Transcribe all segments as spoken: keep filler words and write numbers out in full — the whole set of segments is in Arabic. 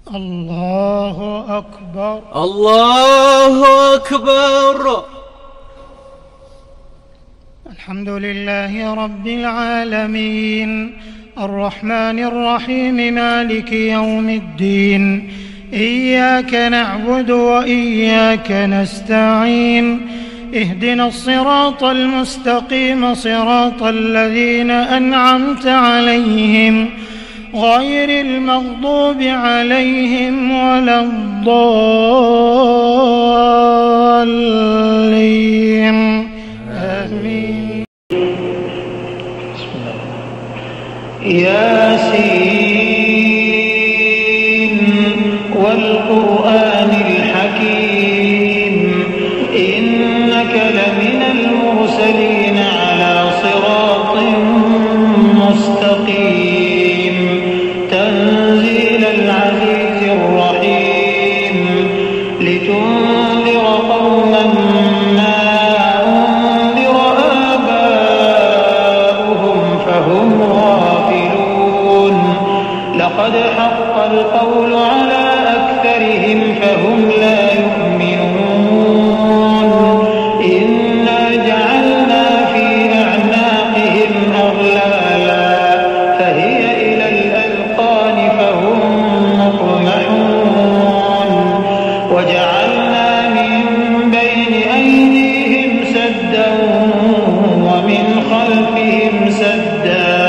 الله أكبر. الله أكبر. الحمد لله رب العالمين الرحمن الرحيم مالك يوم الدين إياك نعبد وإياك نستعين اهدنا الصراط المستقيم صراط الذين أنعمت عليهم غير المغضوب عليهم ولا الضالين آمين. ياسين والقرآن الحكيم إنك لمن المرسلين على صراط مستقيم تنزيل العزيز الرحيم لتنذر قوما ما أنذر آباؤهم فهم غافلون لقد حق القول على أكثرهم فهم لا يؤمنون إنا جعلنا في أعناقهم أغلالا فهي إلى الأذقان فهم مقمحون وجعلنا من بين أيديهم سدا ومن خلفهم سدا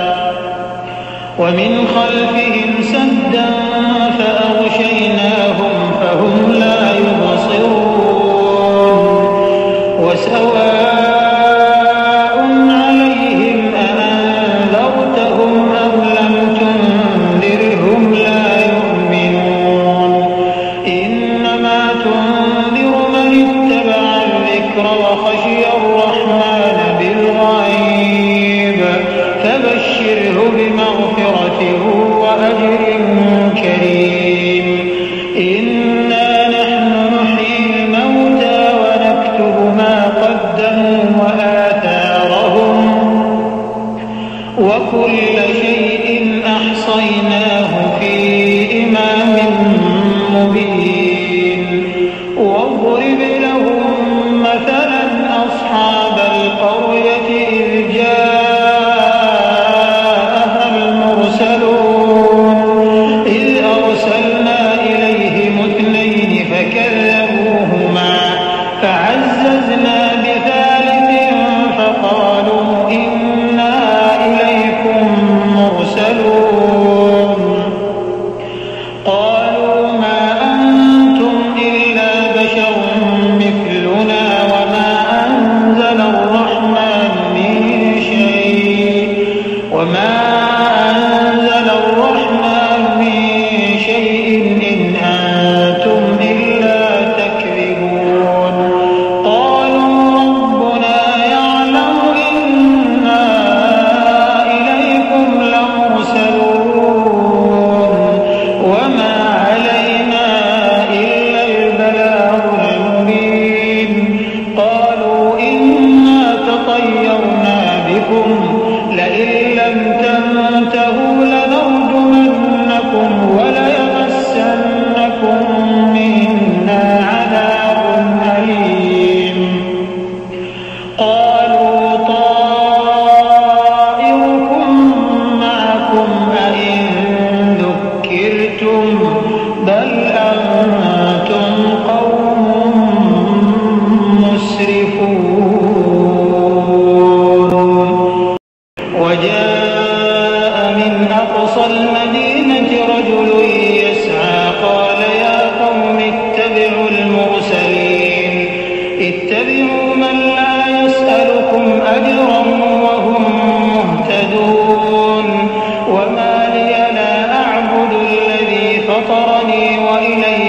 ومن خلفهم سدا فأغشيناهم فهم لا يبصرون وسواء عليهم أأنذرتهم أم لم تنذرهم لا يؤمنون إنما تنذر من اتبع الذكر وخشي الرحمن بالغيب فبشره بمغفرة وأجر كريم إنا نحن نحيي الموتى ونكتب ما قدموا وآثارهم وكل شيء أحصيناه في إمام مبين واضرب لهم مثلا أصحاب القرية إذ جاءها المرسلون إذ أرسلنا إليهم اثنين فكذبوهما فعززنا بثالث فقالوا إنا إليكم مرسلون قالوا ما أنتم إلا بشر مثلنا وما أنزل الرحمن من شيء وما أنزل الرحمن من شيء إن أنتم إلا تكذبون قالوا ربنا يعلم إنا إليكم لمرسلون وما علينا إلا البلاغ المبين قالوا إنا تطيرنا بكم لئن لم تنتهوا لنرجمنكم وليمسنكم منا عذاب أليم قالوا طائركم معكم أئن ذكرتم بل أنتم قوم مسرفون وجاء من أقصى المدينة رجل يسعى قال يا قوم اتبعوا المرسلين اتبعوا من لا يسألكم أجرا وهم مهتدون وما لي لا أعبد الذي فطرني وإليه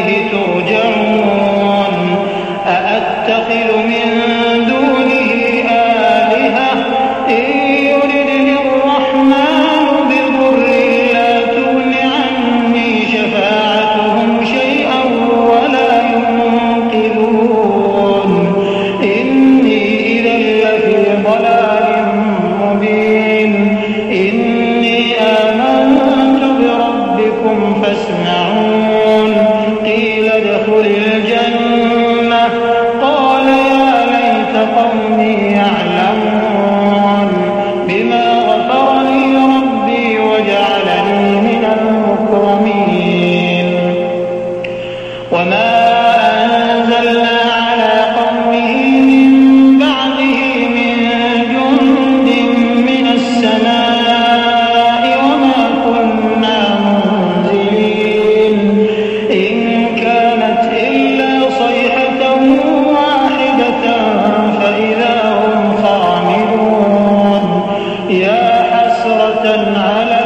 يسمعون قيل ادخل الجنة قال يا ليت قومي يعلمون بما غفر لي ربي وجعلني من المكرمين وما أنزلنا على قومه من بعده من جند من السماء وما كنا منزلين إن كانت إلا صيحة واحدة فإذا هم خامدون يا حسرة على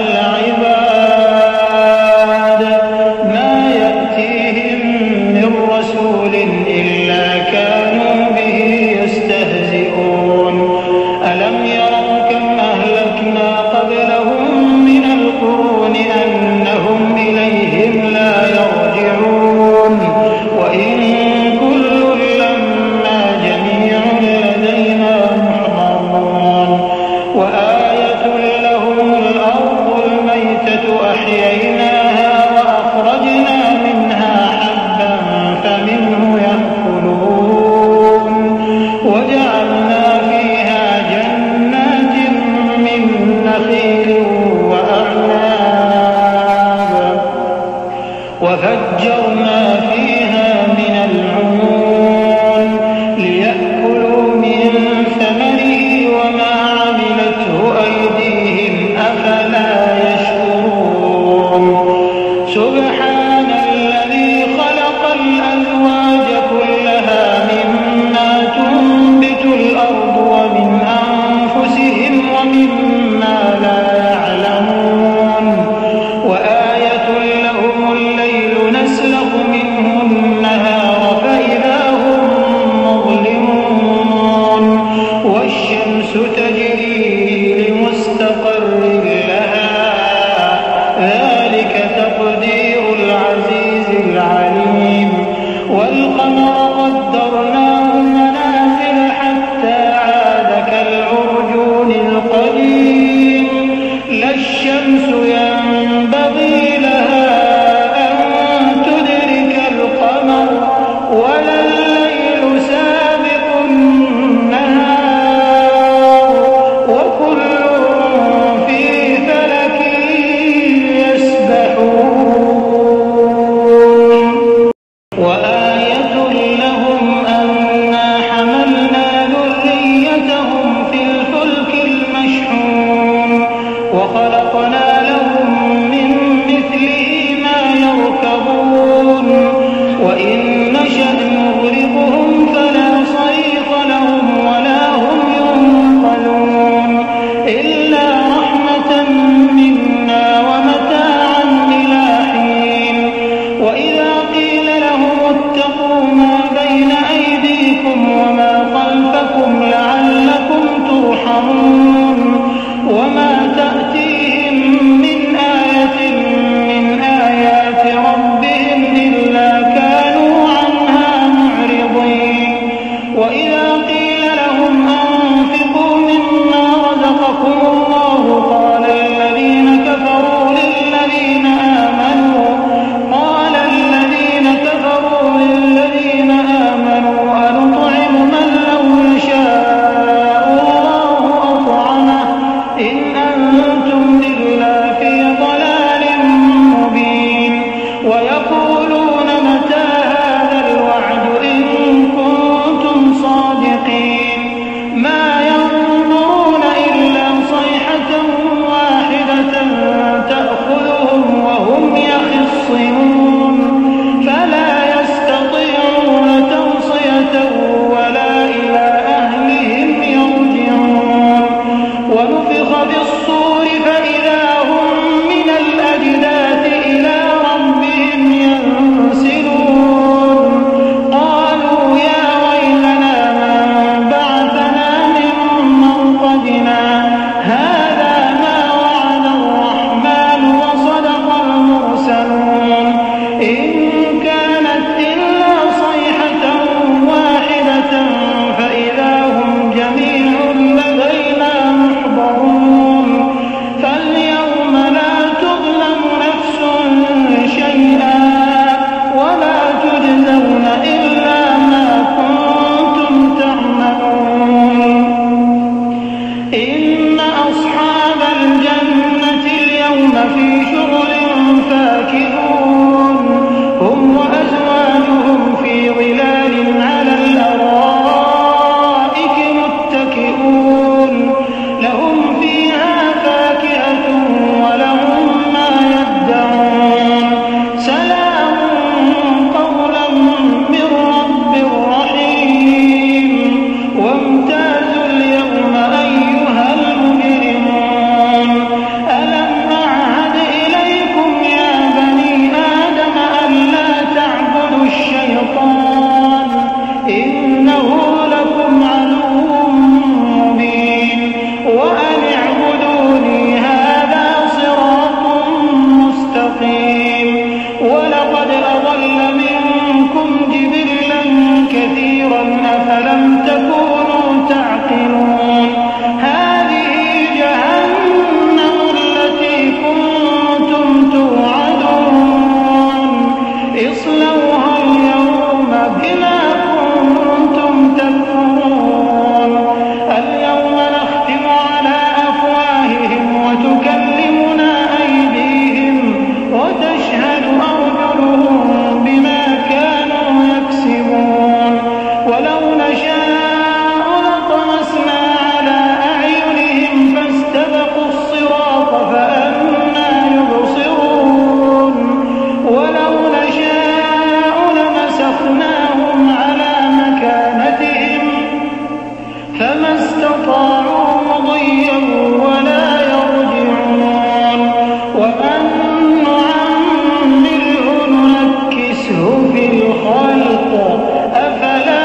العباد ما يأتيهم من رسول إلا كانوا به يستهزئون ألم يروا كم أهلكنا قبلهم من القرون أنهم إليهم لا يرجعون وإن كل لما جميع لدينا محضرون وآية لهم الأرض الميتة أحييناها وأخرجنا منها حبا فمنه يأكلون وجعلنا فيها جنات من نخيل وأعناب وفجرنا فيها من العيون ليأكلوا من ثمره وما عملته أيديهم أفلا يشكرون سبحان الذي خلق الأزواج كلها مما تنبت الأرض ومن أنفسهم ومما لا يعلمون وآية لهم الليل نسلخ منه النهار فإذا هم مظلمون والشمس تجري لمستقر لها ذلك تقدير العزيز العليم والقمر قدرناه منازل حتى عاد كالعرجون القديم لا الشمس ينبغي لها أن تدرك القمر ولا الليل سابق النهار وكل في فلك يسبحون وآية لهم أنا حملنا ذريتهم في الفلك المشحون وخلقنا لهم من مثله ما يركبون وإن نشأ نغرقهم فلا صريخ لهم ولا هم ينقلون إلا رحمة منا ومتاعا إلى حين وإذا قيل لهم اتقوا ما بين أيديكم وما خلفكم لعلكم ترحمون وما تأتيهم من آية من آيات ربهم إلا كانوا عنها معرضين وإذا قيل لهم أنفقوا مما رزقكم الله قال الذين كفروا للذين آمنوا قال الذين كفروا للذين آمنوا أنطعم من لو يشاء الله أطعمه إن أنتم إلا في ضلال مبين ويقولون متى هذا الوعد إن كنتم صادقين ما ينظرون إلا صيحة واحدة تأخذهم وهم يخصمون فلا يستطيعون توصية ولا إلى أهلهم يرجعون ونفخ في الصور فإذا هم من الأجداث إلى ربهم ينسلون ولقد أضل منكم جبلا كثيرا أفلم تكونوا تعقلون هذه جهنم التي كنتم توعدون اصلوها اليوم بما كنتم تكفرون اليوم نختم على أفواههم وتكلمنا أيديهم وتشهد أرجلهم بما كانوا يكسبون ولو نشاء لطمسنا على أعينهم فاستبقوا الصراط فأنى يبصرون ولو نشاء لمسخناهم على مكانتهم فما استطاعوا مضيا ولا يرجعون ومن نعمره ننكسه في الخلق أفلا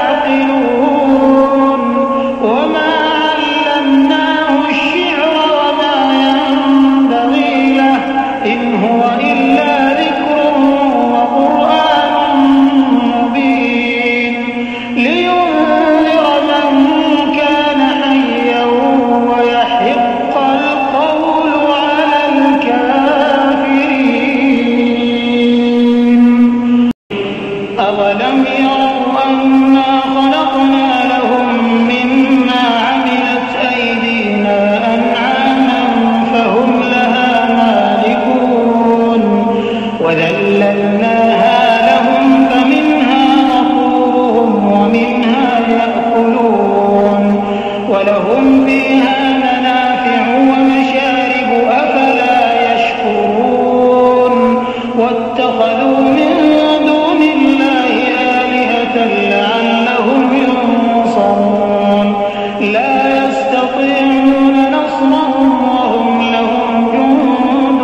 يعقلون وما علمناه الشعر وما ينبغي له إن هو إلا ذكر وقرآن مبين لينذر من كان حيا ويحق القول على الكافرين أولم يروا أنا خلقنا لهم مما عملت أيدينا أنعاما فهم لها مالكون وذللناها لهم فمنها ركوبهم ومنها يأكلون ولهم فيها منافع ومشارب أفلا يشكرون واتخذوا من دون الله آلهة لعلهم ينصرون لا يستطيعون نصرهم وهم لهم جند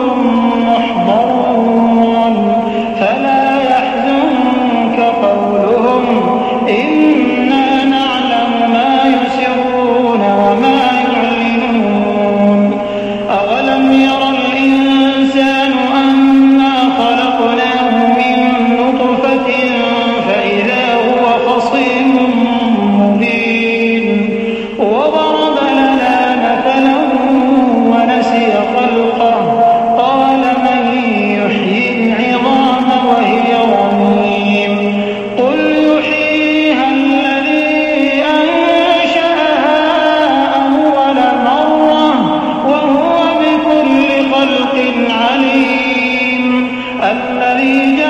محضرون فلا يحزنك قولهم إنا نعلم ما يسرون وما يعلنون أولم يرى الإنسان أنا خلقناه من نطفة فإذا هو خصيم مبين وضرب لنا مثلا ونسي خلقه قال من يحيي العظام وهي رميم قل يحييها الذي أنشأها أول مرة وهو بكل خلق عليم الذي